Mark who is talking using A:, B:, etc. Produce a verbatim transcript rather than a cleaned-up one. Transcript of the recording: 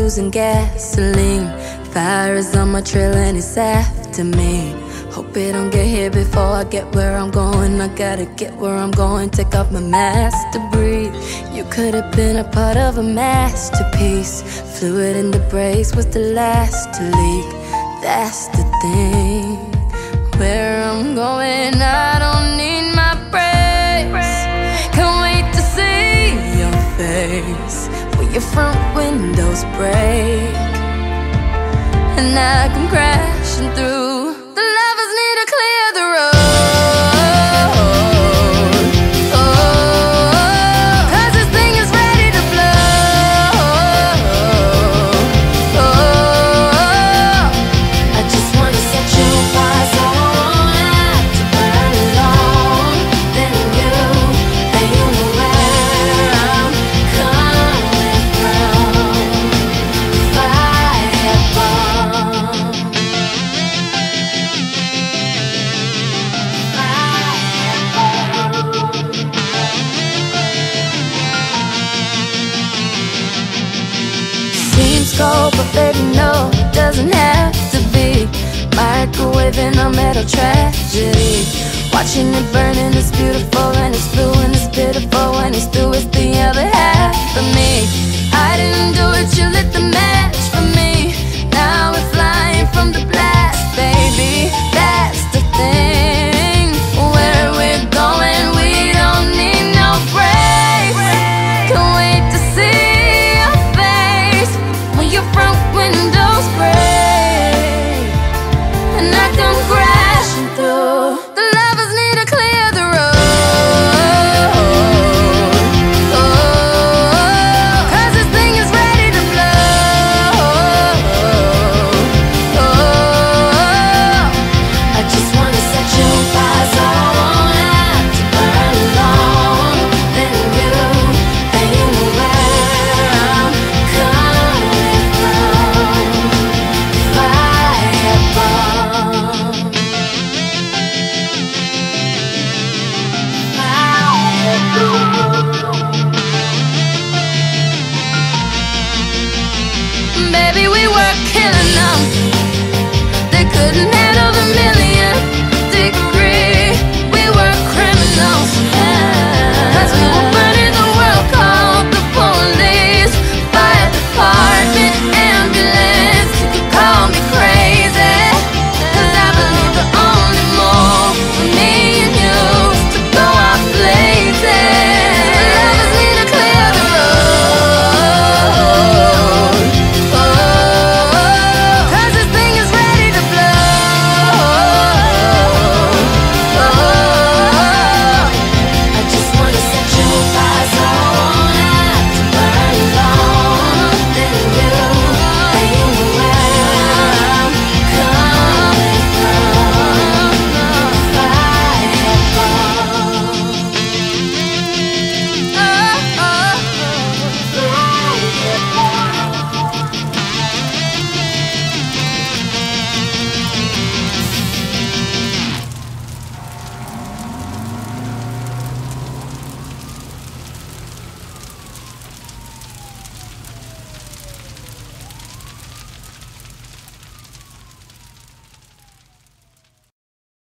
A: using gasoline. Fire is on my trail and it's after me. Hope it don't get here before I get where I'm going. I gotta get where I'm going, take off my mask to breathe. You could have been a part of a masterpiece. Fluid in the brakes was the last to leak. That's the thing. Where I'm going, I don't need my brakes. Can't wait to see your face when your front windows break and I come crashing through. The lovers need to clear the road, oh, 'cause this thing is ready to blow, oh, I just wanna set you fire so hot to burn alone. Then you, then you know where I'm coming from. Fire bomb. Seems cold, but baby, no, it doesn't have to be. Microwaving a metal tragedy. Watching it burning, it's beautiful and it's blue and it's pitiful. When it's through, it's the other half of me. I didn't do it, you lit the match